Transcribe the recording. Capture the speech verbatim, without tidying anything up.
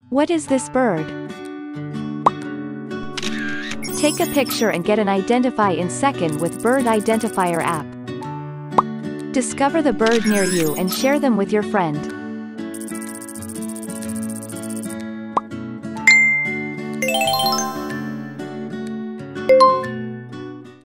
What is this bird? Take a picture and get an identify in second with Bird Identifier app. Discover the bird near you and share them with your friend.